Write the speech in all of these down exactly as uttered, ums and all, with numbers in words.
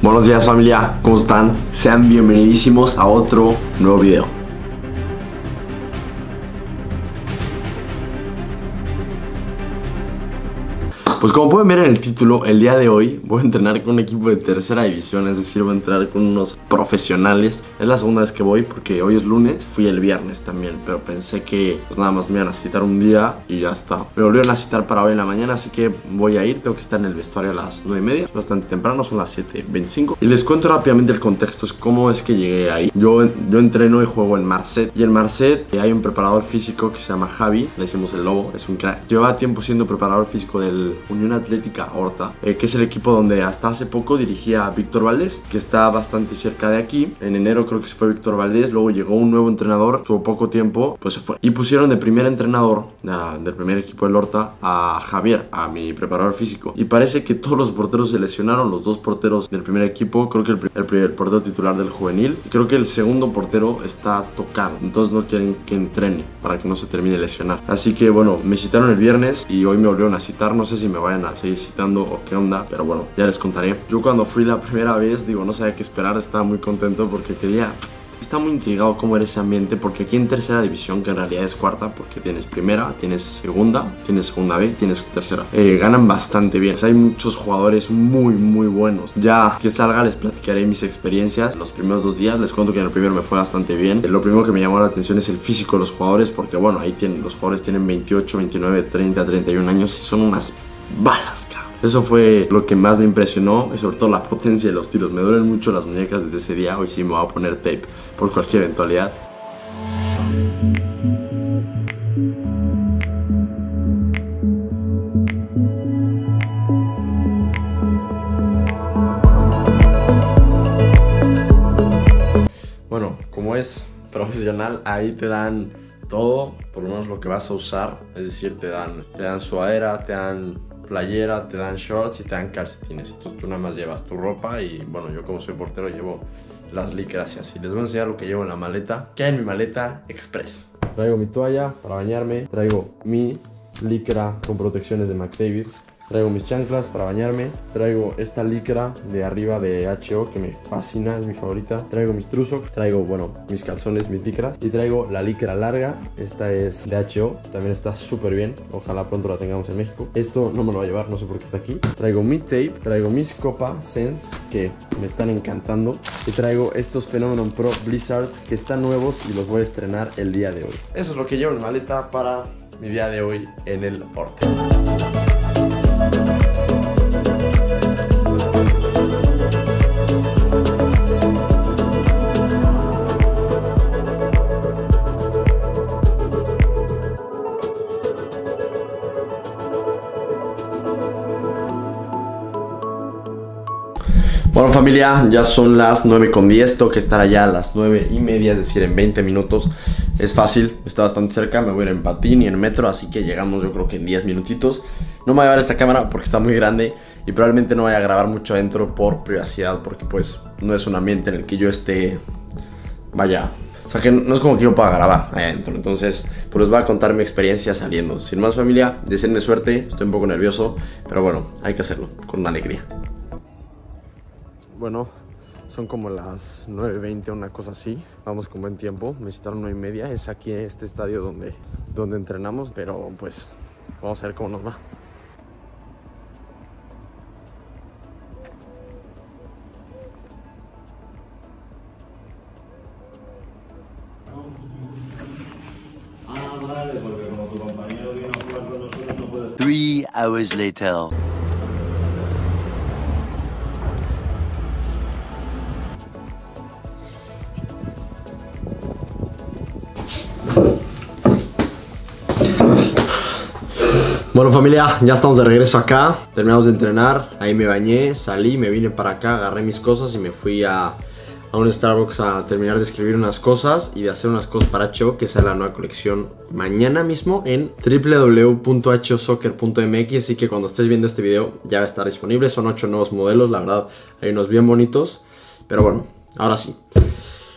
Buenos días familia, ¿cómo están? Sean bienvenidísimos a otro nuevo video. Pues como pueden ver en el título, el día de hoy voy a entrenar con un equipo de tercera división, es decir, voy a entrenar con unos profesionales. Es la segunda vez que voy porque hoy es lunes, fui el viernes también, pero pensé que pues nada más me iban a citar un día y ya está. Me volvieron a citar para hoy en la mañana, así que voy a ir, tengo que estar en el vestuario a las nueve y media, bastante temprano, son las siete veinticinco. Y les cuento rápidamente el contexto, es cómo es que llegué ahí. Yo, yo entreno y juego en Marset, y en Marset hay un preparador físico que se llama Javi, le decimos el Lobo, es un crack. Lleva tiempo siendo preparador físico del Unión Atlética Horta, eh, que es el equipo donde hasta hace poco dirigía a Víctor Valdés, que está bastante cerca de aquí. En enero creo que se fue Víctor Valdés, luego llegó un nuevo entrenador, tuvo poco tiempo, pues se fue. Y pusieron de primer entrenador uh, del primer equipo del Horta a Javier, a mi preparador físico. Y parece que todos los porteros se lesionaron, los dos porteros del primer equipo, creo que el, el, el portero titular del juvenil, y creo que el segundo portero está tocado, entonces no quieren que entrene para que no se termine de lesionar. Así que bueno, me citaron el viernes y hoy me volvieron a citar, no sé si me vayan a seguir citando o qué onda, pero bueno, ya les contaré. Yo cuando fui la primera vez, digo, no sabía qué esperar, estaba muy contento porque quería... Estaba muy intrigado cómo era ese ambiente, porque aquí en tercera división, que en realidad es cuarta, porque tienes primera, tienes segunda, tienes segunda B, tienes tercera, eh, ganan bastante bien. O sea, hay muchos jugadores muy, muy buenos. Ya que salga les platicaré mis experiencias. Los primeros dos días les cuento que en el primero me fue bastante bien. Eh, lo primero que me llamó la atención es el físico de los jugadores, porque bueno, ahí tienen, los jugadores tienen veintiocho, veintinueve, treinta, treinta y un años y son unas balas, cabrón. Eso fue lo que más me impresionó, y sobre todo la potencia de los tiros. Me duelen mucho las muñecas desde ese día. Hoy sí me voy a poner tape por cualquier eventualidad. Bueno, como es profesional, ahí te dan todo, por lo menos lo que vas a usar. Es decir, te dan, te dan sudadera, te dan playera, te dan shorts y te dan calcetines. Entonces tú nada más llevas tu ropa y bueno, yo como soy portero llevo las licras y así. Les voy a enseñar lo que llevo en la maleta. ¿Qué hay en mi maleta express? Traigo mi toalla para bañarme, traigo mi licra con protecciones de McDavid, traigo mis chanclas para bañarme, traigo esta licra de arriba de H O que me fascina, es mi favorita, traigo mis trusok, traigo, bueno, mis calzones, mis licras, y traigo la licra larga, esta es de H O, también está súper bien, ojalá pronto la tengamos en México. Esto no me lo voy a llevar, no sé por qué está aquí. Traigo mi tape, traigo mis Copa Sense, que me están encantando, y traigo estos Phenomenon Pro Blizzard, que están nuevos y los voy a estrenar el día de hoy. Eso es lo que llevo en mi maleta para mi día de hoy en el Horta. Bueno familia, ya son las nueve con diez, tengo que estar allá a las nueve y media, es decir, en veinte minutos. Es fácil, está bastante cerca, me voy a ir en patín y en metro, así que llegamos yo creo que en diez minutitos. No me voy a llevar esta cámara porque está muy grande y probablemente no vaya a grabar mucho adentro por privacidad, porque pues no es un ambiente en el que yo esté, vaya, o sea que no es como que yo pueda grabar ahí adentro. Entonces pues les voy a contar mi experiencia saliendo. Sin más familia, deseenme suerte, estoy un poco nervioso, pero bueno, hay que hacerlo con una alegría. Bueno, son como las nueve veinte, una cosa así. Vamos con buen tiempo, me citaron nueve y media. Es aquí en este estadio donde, donde entrenamos, pero pues vamos a ver cómo nos va. Ah, vale, porque como tu compañero vino a jugar con nosotros no puede... Three hours later. Bueno familia, ya estamos de regreso acá. Terminamos de entrenar, ahí me bañé, salí, me vine para acá, agarré mis cosas y me fui a, a un Starbucks a terminar de escribir unas cosas y de hacer unas cosas para H O, que sale la nueva colección mañana mismo en w w w punto h o soccer punto m x. Así que cuando estés viendo este video ya va a estar disponible. Son ocho nuevos modelos, la verdad hay unos bien bonitos. Pero bueno, ahora sí,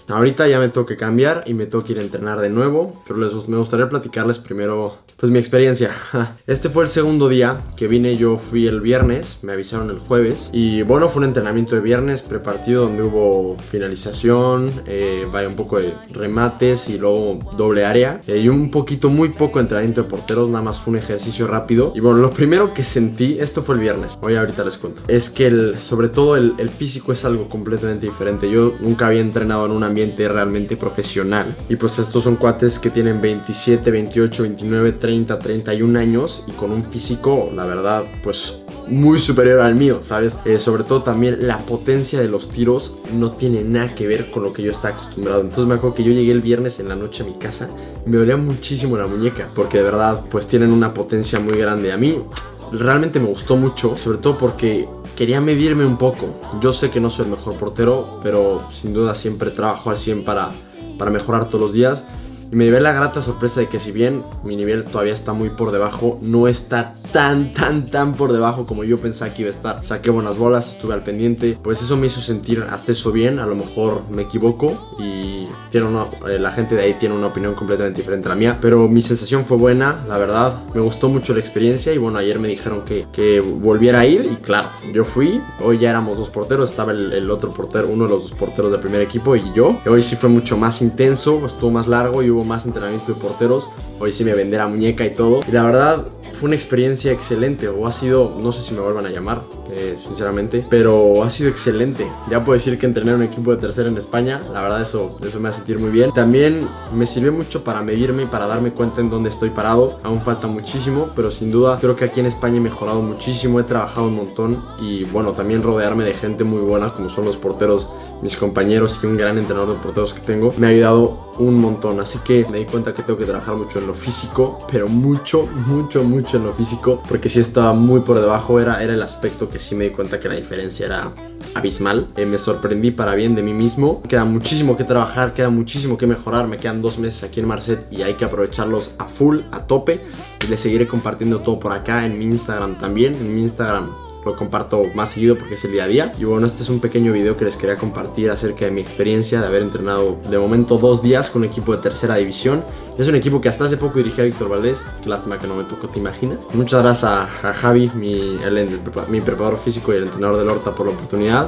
ahorita ya me tengo que cambiar y me tengo que ir a entrenar de nuevo, pero les, me gustaría platicarles primero pues mi experiencia. Este fue el segundo día que vine, yo fui el viernes, me avisaron el jueves y bueno, fue un entrenamiento de viernes prepartido donde hubo finalización, eh, vaya un poco de remates y luego doble área eh, y un poquito, muy poco entrenamiento de porteros, nada más un ejercicio rápido. Y bueno, lo primero que sentí, esto fue el viernes, hoy ahorita les cuento, es que el, sobre todo el, el físico es algo completamente diferente. Yo nunca había entrenado en un ambiente realmente profesional y pues estos son cuates que tienen veintisiete, veintiocho, veintinueve, treinta, treinta y un años y con un físico, la verdad, pues muy superior al mío, ¿sabes? Eh, sobre todo también la potencia de los tiros no tiene nada que ver con lo que yo estaba acostumbrado. Entonces me acuerdo que yo llegué el viernes en la noche a mi casa y me dolía muchísimo la muñeca porque de verdad pues tienen una potencia muy grande. A mí realmente me gustó mucho, sobre todo porque quería medirme un poco. Yo sé que no soy el mejor portero, pero sin duda siempre trabajo al cien para, para mejorar todos los días. Y me llevé la grata sorpresa de que si bien mi nivel todavía está muy por debajo, no está tan, tan, tan por debajo como yo pensaba que iba a estar. Saqué buenas bolas, estuve al pendiente, pues eso me hizo sentir hasta eso bien. A lo mejor me equivoco y tiene una, eh, la gente de ahí tiene una opinión completamente diferente a la mía, pero mi sensación fue buena, la verdad. Me gustó mucho la experiencia y bueno, ayer me dijeron que, que volviera a ir y claro, yo fui. Hoy ya éramos dos porteros, estaba el, el otro portero, uno de los dos porteros del primer equipo y yo. Hoy sí fue mucho más intenso, estuvo más largo y hubo más entrenamiento de porteros. Hoy sí me vendí la muñeca y todo y la verdad fue una experiencia excelente, o ha sido, no sé si me vuelvan a llamar eh, sinceramente, pero ha sido excelente. Ya puedo decir que entrené en un equipo de tercera en España, la verdad eso, eso me hace sentir muy bien. También me sirvió mucho para medirme y para darme cuenta en dónde estoy parado. Aún falta muchísimo, pero sin duda creo que aquí en España he mejorado muchísimo, he trabajado un montón y bueno, también rodearme de gente muy buena como son los porteros, mis compañeros y un gran entrenador de porteros que tengo, me ha ayudado un montón. Así que me di cuenta que tengo que trabajar mucho en lo físico, pero mucho, mucho, mucho en lo físico, porque si estaba muy por debajo, era, era el aspecto que sí me di cuenta que la diferencia era abismal. Eh, me sorprendí para bien de mí mismo. Queda muchísimo que trabajar, queda muchísimo que mejorar. Me quedan dos meses aquí en Marset y hay que aprovecharlos a full, a tope. Y les seguiré compartiendo todo por acá en mi Instagram también. En mi Instagram lo comparto más seguido porque es el día a día. Y bueno, este es un pequeño video que les quería compartir acerca de mi experiencia de haber entrenado de momento dos días con un equipo de tercera división. Es un equipo que hasta hace poco dirigía a Víctor Valdés. Qué lástima que no me tocó, ¿te imaginas? Muchas gracias a, a Javi, mi, el, el, mi preparador físico y el entrenador del Horta, por la oportunidad.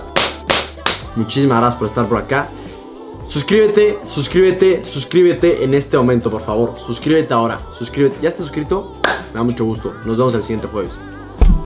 Muchísimas gracias por estar por acá. Suscríbete, suscríbete, suscríbete en este momento, por favor. Suscríbete ahora, suscríbete. ¿Ya estás suscrito? Me da mucho gusto. Nos vemos el siguiente jueves.